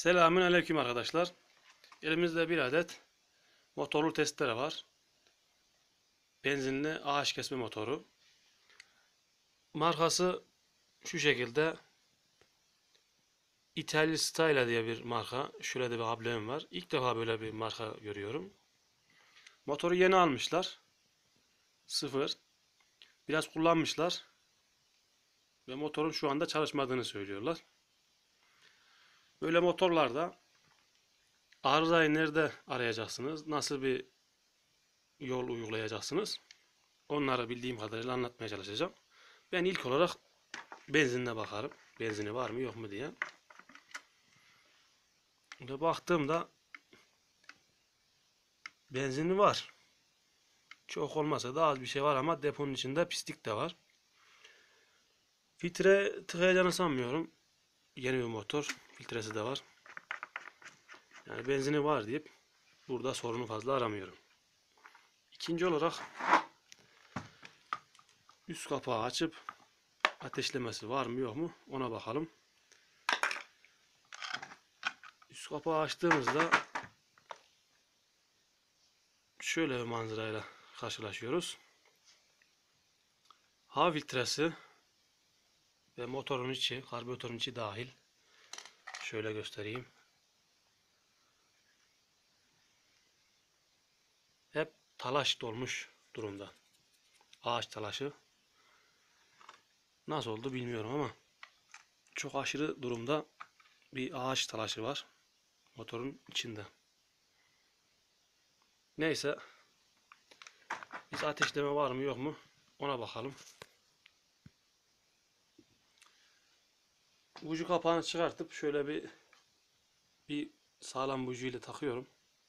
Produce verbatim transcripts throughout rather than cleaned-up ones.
Selamün aleyküm arkadaşlar. Elimizde bir adet motorlu testere var. Benzinli ağaç kesme motoru. Markası şu şekilde. Italy Style diye bir marka. Şurada bir amblemim var. İlk defa böyle bir marka görüyorum. Motoru yeni almışlar. Sıfır. Biraz kullanmışlar. Ve motorun şu anda çalışmadığını söylüyorlar. Böyle motorlarda arızayı nerede arayacaksınız? Nasıl bir yol uygulayacaksınız? Onları bildiğim kadarıyla anlatmaya çalışacağım. Ben ilk olarak benzinine bakarım. Benzini var mı yok mu diye. Ve baktığımda benzini var. Çok olmasa da az bir şey var ama deponun içinde pislik de var. Filtre tıkayacağını sanmıyorum. Yeni bir motor. Filtresi de var. Yani benzini var deyip burada sorunu fazla aramıyorum. İkinci olarak üst kapağı açıp ateşlemesi var mı yok mu ona bakalım. Üst kapağı açtığımızda şöyle bir manzarayla karşılaşıyoruz. Hava filtresi ve motorun içi, karbüratörün içi dahil. Şöyle göstereyim. Hep talaş dolmuş durumda. Ağaç talaşı. Nasıl oldu bilmiyorum ama çok aşırı durumda bir ağaç talaşı var motorun içinde. Neyse, biz ateşleme var mı yok mu ona bakalım. Buji kapağını çıkartıp şöyle bir bir sağlam buji ile takıyorum.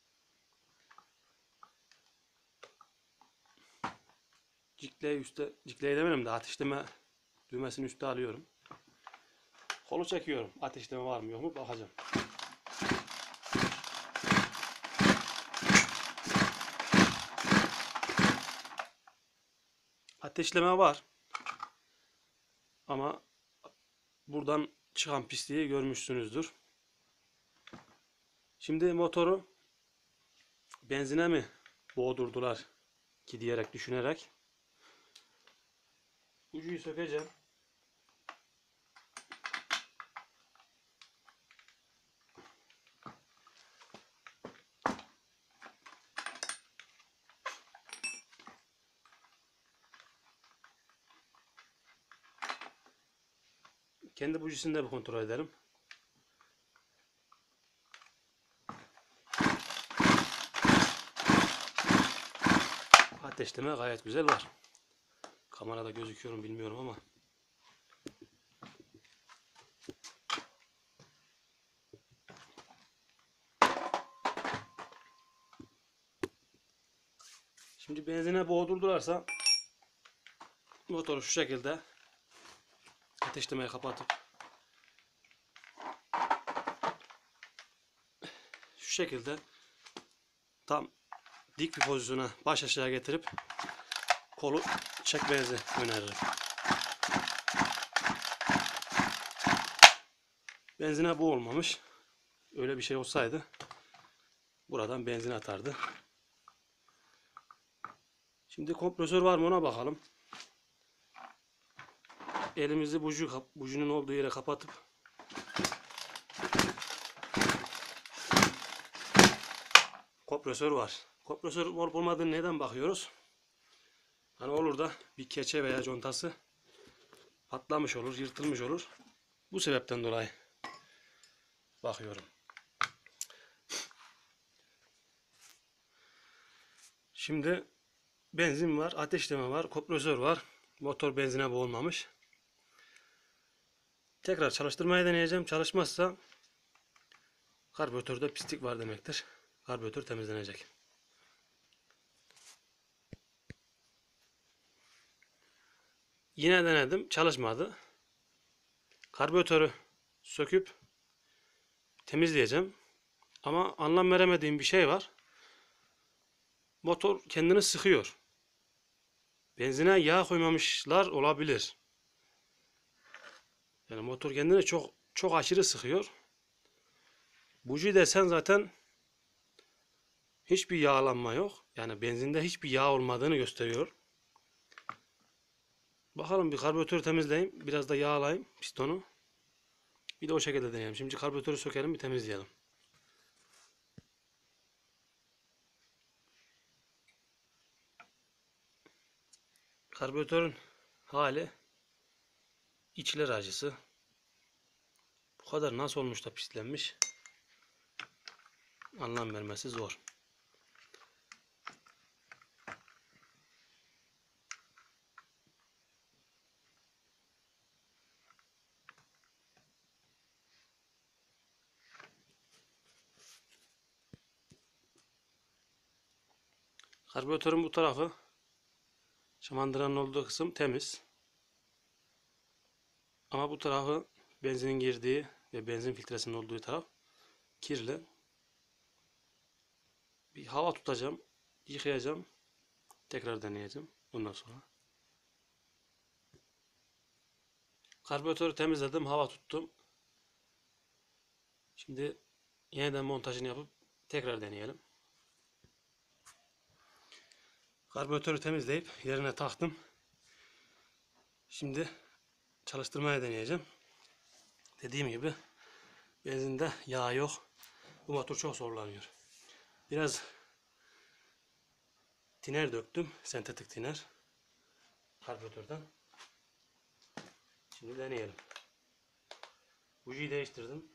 Cikleyi üstte, cikleyi demedim de ateşleme düğmesini üstte alıyorum. Kolu çekiyorum. Ateşleme var mı yok mu bakacağım. Ateşleme var. Ama buradan çıkan pisliği görmüşsünüzdür. Şimdi motoru benzine mi boğdurdular ki diyerek düşünerek ucuyu sökeceğim. Kendi bujisini de bir kontrol edelim. Ateşleme gayet güzel var. Kamerada gözüküyorum bilmiyorum ama. Şimdi benzine boğdurdularsa motoru şu şekilde ateşlemeyi kapatıp şu şekilde tam dik bir pozisyona baş aşağı getirip kolu çekmenizi öneririm. Benzine bu olmamış. Öyle bir şey olsaydı buradan benzin atardı. Şimdi kompresör var mı ona bakalım. Elimizi buju, bujunun olduğu yere kapatıp kompresör var. Kompresör olup olmadığını neden bakıyoruz? Hani olur da bir keçe veya contası patlamış olur, yırtılmış olur. Bu sebepten dolayı bakıyorum. Şimdi benzin var, ateşleme var, kompresör var. Motor benzine boğulmamış. Tekrar çalıştırmaya deneyeceğim. Çalışmazsa karbüratörde pislik var demektir. Karbüratör temizlenecek. Yine denedim. Çalışmadı. Karbüratörü söküp temizleyeceğim. Ama anlam veremediğim bir şey var. Motor kendini sıkıyor. Benzine yağ koymamışlar olabilir. Yani motor kendini çok çok aşırı sıkıyor. Buji desen zaten hiçbir yağlanma yok. Yani benzinde hiçbir yağ olmadığını gösteriyor. Bakalım, bir karbüratörü temizleyeyim. Biraz da yağlayayım pistonu. Bir de o şekilde deneyelim. Şimdi karbüratörü sökelim, bir temizleyelim. Karbüratörün hali içler acısı. Bu kadar nasıl olmuş da pislenmiş? Anlam vermesi zor. Karbüratörün bu tarafı, şamandıranın olduğu kısım temiz. Ama bu tarafı, benzinin girdiği ve benzin filtresinin olduğu taraf kirli. Bir hava tutacağım, yıkayacağım, tekrar deneyeceğim bundan sonra. Karbüratörü temizledim, hava tuttum. Şimdi yeniden montajını yapıp tekrar deneyelim. Karbüratörü temizleyip yerine taktım. Şimdi çalıştırmaya deneyeceğim. Dediğim gibi benzinde yağ yok. Bu motor çok zorlanıyor. Biraz tiner döktüm. Sentetik tiner. Karbüratörden. Şimdi deneyelim. Bujiyi değiştirdim.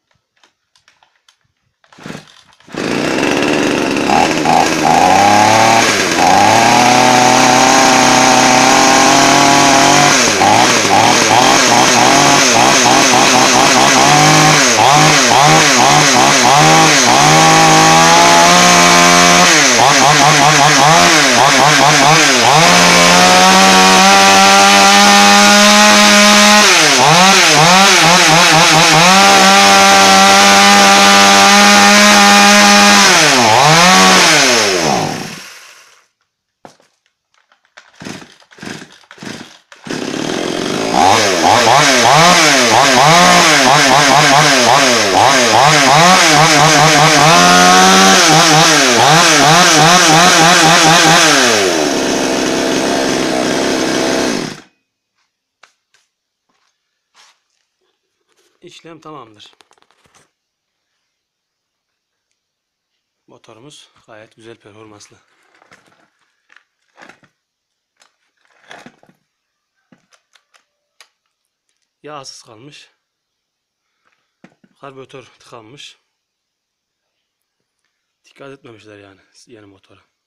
İşlem tamamdır. Motorumuz gayet güzel, performanslı. Yağsız kalmış. Karbüratör tıkanmış. Dikkat etmemişler yani yeni motora.